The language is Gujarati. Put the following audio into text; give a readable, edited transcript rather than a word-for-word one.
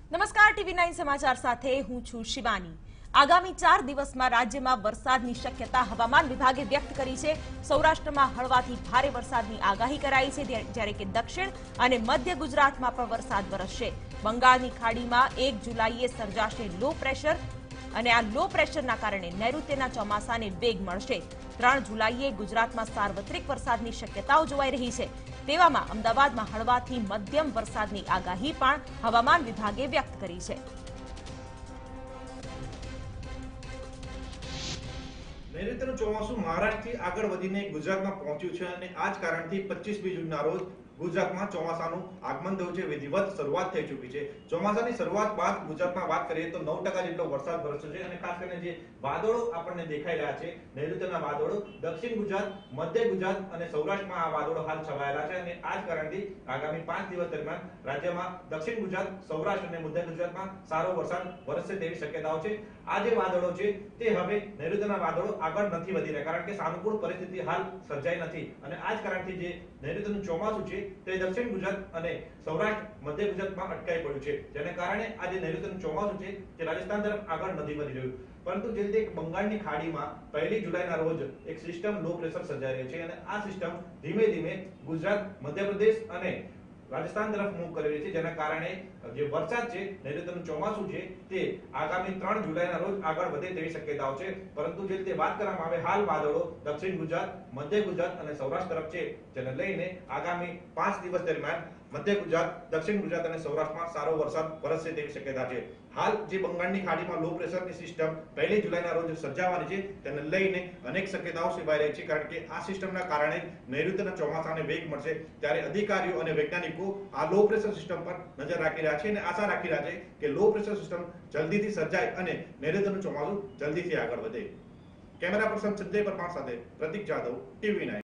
નમસ્કાર, TV9 સમાચાર સાથે હું છું શિવાની। આગામી 4 દિવસમાં રાજ્યમાં વરસાદની શક્યતા હવામાન વિભાગે વ્યક્ત કરી છે। સૌરાષ્ટ્રમાં હળવાથી ભારે વરસાદની આગાહી કરાઈ છે, જ્યારે કે દક્ષિણ અને મધ્ય ગુજરાતમાં પણ વરસાદ વરસશે। બંગાળની ખાડીમાં 1 જુલાઈએ સર્જાશે લો પ્રેશર અને આ લો પ્રેશરના કારણે નૈઋત્યના ચોમાસાને વેગ મળશે। 3 જુલાઈએ ગુજરાતમાં સાર્વત્રિક વરસાદની શક્યતાઓ જોવાઈ રહી છે। તેવામાં અમદાવાદમાં હળવાથી મધ્યમ વરસાદની આગાહી પણ હવામાન વિભાગે વ્યક્ત કરી છે। નૈઋત્યનું ચોમાસું મહારાષ્ટ્રથી આગળ વધીને ગુજરાતમાં પહોંચ્યું છે અને આ જ કારણથી 25મી જૂનના રોજ ગુજરાતમાં ચોમાસાનું આગમન થયું છે, વિધિવત શરૂઆત થઈ ચૂકી છે। ચોમાસાની શરૂઆત બાદ ગુજરાતમાં વાત કરીએ તો 9% જેટલો વરસાદ વરસ્યો છે અને ખાસ કરીને જે વાદળો આપણને દેખાઈ રહ્યા છે, નૈઋત્યના વાદળો દક્ષિણ ગુજરાત, મધ્ય ગુજરાત અને સૌરાષ્ટ્રમાં આ વાદળો હાલ છવાયેલા છે અને આ જ કારણથી આગામી 5 દિવસ દરમિયાન રાજ્યમાં દક્ષિણ ગુજરાત, સૌરાષ્ટ્ર અને મધ્ય ગુજરાતમાં સારો વરસાદ વરસશે તેવી શક્યતાઓ છે। આ જે વાદળો છે તે હવે નૈઋત્યના વાદળો આગળ નથી વધી રહ્યા, કારણ કે સાનુકૂળ પરિસ્થિતિ હાલ સર્જાઈ નથી અને આ જ કારણથી જે નૈઋત્યનું ચોમાસું છે તે દક્ષિણ ગુજરાત અને સૌરાષ્ટ્ર, મધ્ય ગુજરાતમાં અટકાઈ પડ્યું છે, જેને કારણે આ જે નૈઋત્યનું ચોમાસું છે તે રાજસ્થાન તરફ આગળ નથી વધી રહ્યું। પરંતુ જે રીતે બંગાળની ખાડીમાં 1 જુલાઈના રોજ એક સિસ્ટમ લો પ્રેશર સર્જાઈ રહી છે અને આ સિસ્ટમ ધીમે ધીમે ગુજરાત, મધ્યપ્રદેશ અને રાજસ્થાન તરફ મૂવ કરી રહી છે, જેના કારણે જે વરસાદ છે, નૈઋત્યનું ચોમાસું છે તે આગામી 3 જુલાઈના રોજ આગળ વધે તેવી શક્યતાઓ છે। પરંતુ જે રીતે વાત કરવામાં આવે, હાલ વાદળો દક્ષિણ ગુજરાત, મધ્ય ગુજરાત અને સૌરાષ્ટ્ર તરફ છે, જેને લઈને આગામી 5 દિવસ દરમિયાન મધ્ય ગુજરાત, દક્ષિણ ગુજરાત અને સૌરાષ્ટ્રમાં સારો વરસાદ વરસશે તેવી શક્યતા છે। હાલ જે બંગાળની ખાડીમાં લો પ્રેશરની સિસ્ટમ 1 જુલાઈના રોજ સર્જાવાની છે, તેને લઈને અનેક શક્યતાઓ સેવાઈ રહી છે, કારણ કે આ સિસ્ટમના કારણે નૈઋત્યના ચોમાસાને વેગ મળશે। ત્યારે અધિકારીઓ અને વૈજ્ઞાનિકો આ લો પ્રેશર સિસ્ટમ પર નજર રાખી રહ્યા છે અને આશા રાખી રહ્યા છે કે લો પ્રેશર સિસ્ટમ જલ્દીથી સર્જાય અને નૈઋત્યનું ચોમાસું જલ્દીથી આગળ વધે। કેમેરા પર્સન સંજય પરમાર સાથે પ્રતિક જાદવ, TV9।